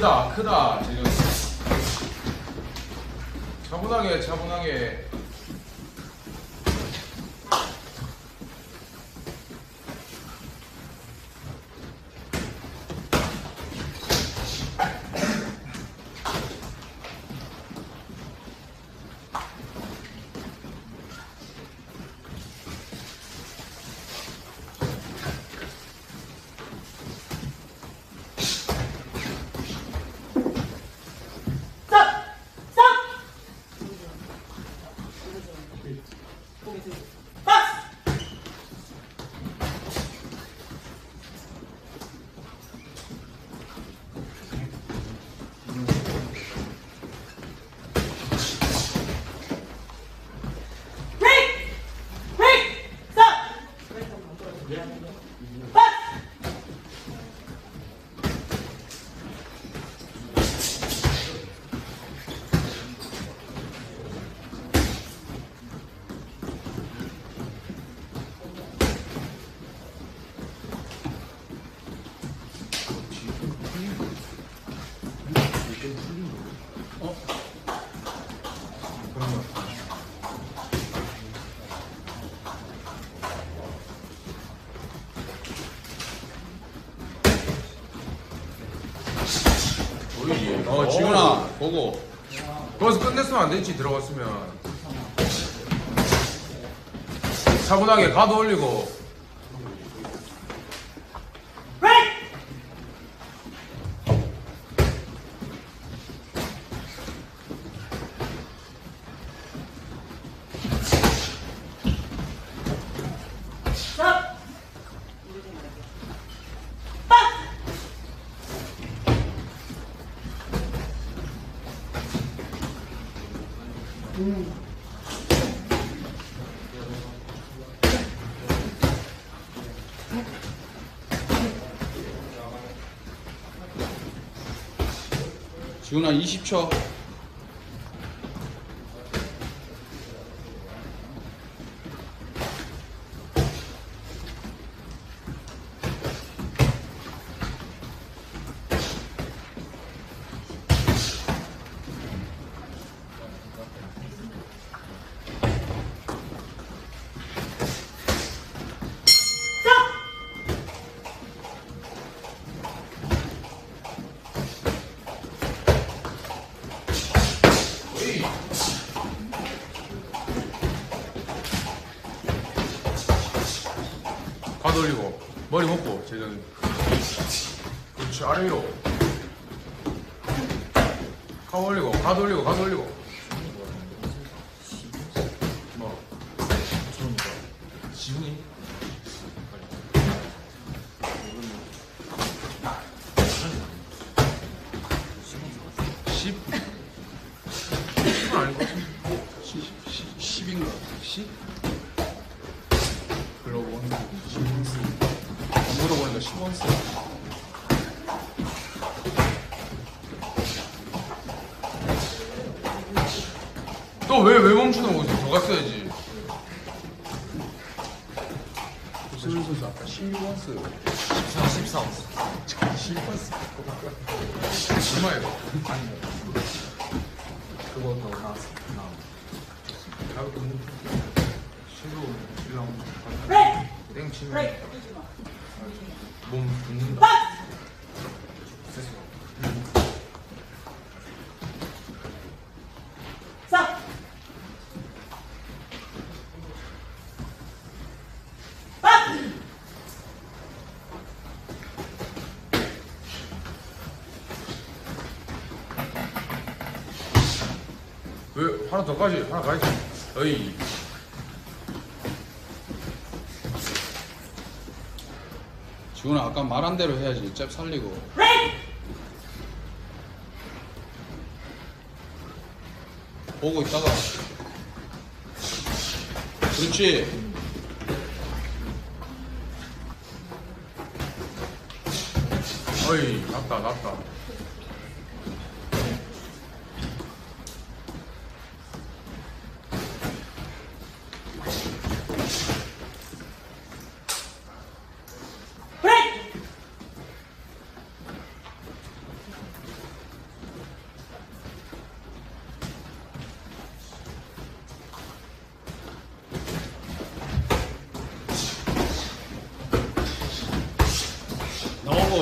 크다 지금. 차분하게. 지훈아 보고. 거기서 끝냈으면 안 되지. 들어갔으면 차분하게 가도 올리고. 지훈아 20초. 가도 올리고 머리 먹고 제자는. 그렇지. 아래 위로 가도 올리고 가도 올리고. 뭐 지훈이 10? 10은 아닌 것 같은데. 10인가? 10? 글로브 원스 10원스. 물어보니까 10원스. 또 왜 멈추는 거지? 더 갔어야지. 고수민 선수 아까 16원스 14원스 10원스 얼마예요? 그거 더 나왔어. 신로 1라운드 땡 치면 몸 붙는다. 왜 하나 더 가지? 하나 가야지. 어이. 지훈아 아까 말한 대로 해야지. 잽 살리고. 보고 있다가. 그렇지. 어이, 났다.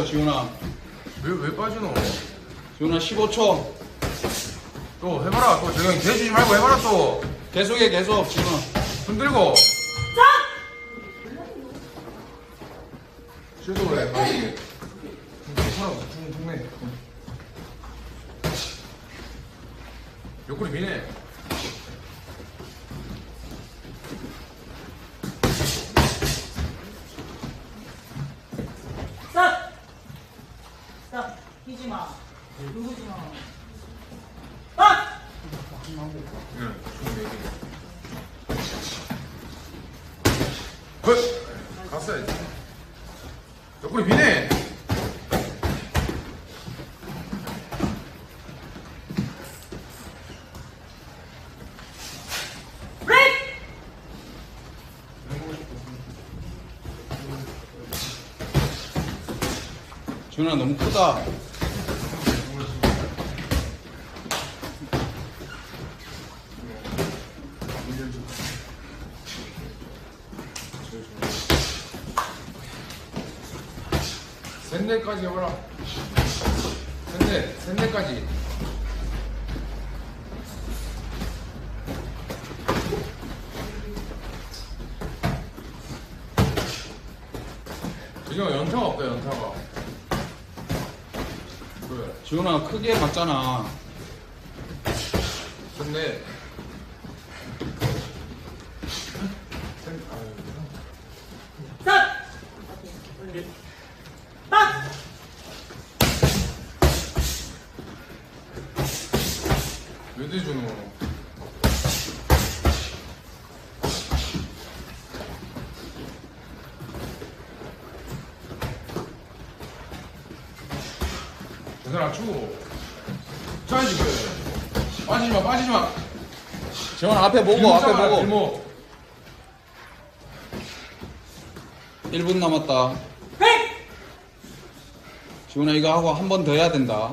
지훈아. 왜 빠지노? 지훈아 15초. 또 해봐라. 또 저기 대주지 말고 해봐라 또. 계속해 계속 지훈아. 흔들고. 쉬어도 그래. 괜찮아. 퉁퉁해. 옆구리 미네. 스탑! 스탑! 뛰지 마. 누구지 마. 아! 응. 굿! 갔어야지. 옆구리 미네. 브레이크! 지훈아 너무 크다. 셋넷까지 해봐라. 셋넷까지. 지금 연타가 없다, 연타가. 그래. 지훈아 크게 맞잖아. 셋넷. 스탑! 빡! 몇 대 주노? 대선 안 추고. 쳐야지, 그래. 빠지지 마, 빠지지 마. 지훈아 앞에 보고 앞에 보고. 길목. 1분 남았다. 브레이크! 지훈아 이거 하고 한 번 더 해야 된다.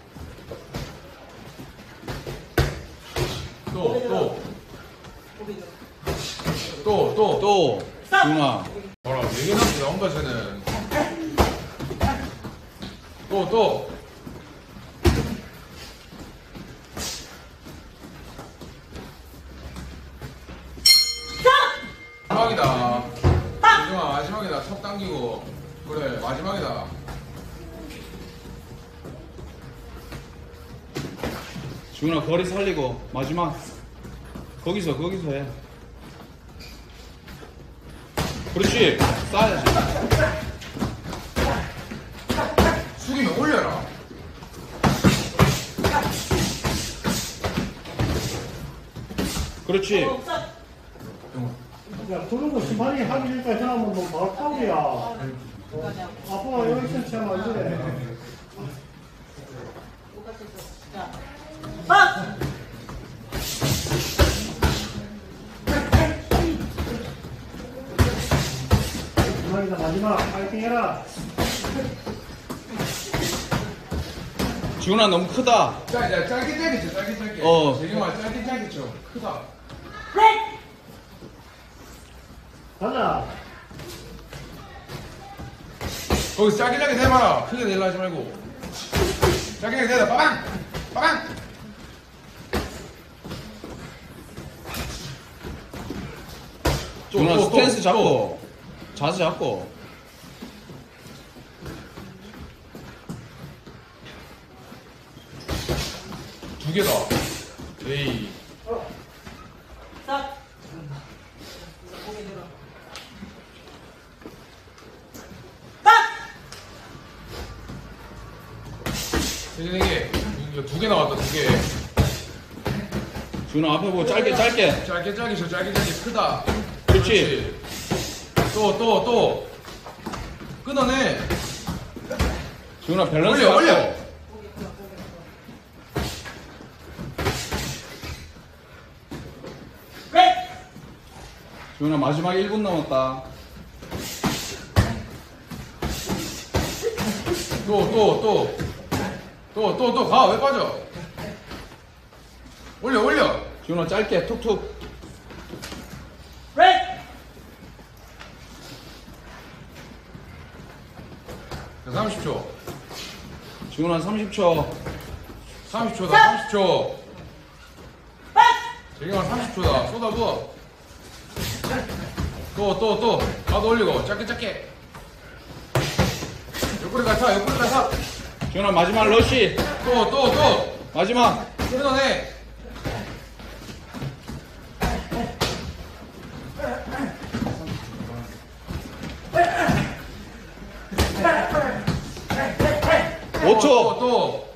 또. 또 지훈아. 봐라, 4개 남지 나온다, 쟤는. 또. 마지막이다. 마지막이다. 턱 당기고. 그래, 마지막이다. 지훈아 거리 살리고 마지막. 거기서 해. 그렇지. 쏴야지. 숙이면 올려라. 그렇지. 스탑! 야, 그런 거 심하게 하기 전까지 하면 너 바로 파울이야. 아빠가 여기 있으면 참 안 그래. 자. 빡! 마지막 파이팅 해라. 지훈아 너무 크다. 짧게 쳐, 짧게. 어. 재경아, 짧게 쳐. 크다. 브레이크! 가자. 거기서 짧게 대봐라. 크게 내려 하지 말고. 짧게 대다. 빠방! 지훈아 스탠스 잡고. 자세 잡고. 두 개다. 에이. 스탑! 고개 들어. 빡! 세 개. 이거 2개 나왔다, 2개. 지훈아 앞에 보고 짧게. 짧게 쳐, 짧게 크다. 그렇지. 또. 끊어내. 지훈아 밸런스 올려. 잡고. 브레이크! 지훈아 마지막 1분 남았다. 또 가. 왜 빠져? 올려. 지훈아 짧게 툭툭. 브레이크! 30초. 지훈아 30초. 30초다. 30초. 박스. 재경아 30초다. 쏟아부어. 또. 가도 올리고. 짧게. 옆구리 가서. 지훈아 마지막 러쉬. 또. 마지막. 끊어내. 오 초. 또.